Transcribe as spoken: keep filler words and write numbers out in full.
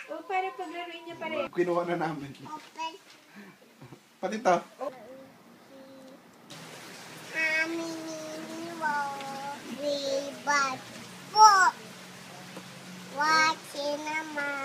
O, para paglaruin niya pare. Kinuha na namin. Open. Pati to. Watching naman.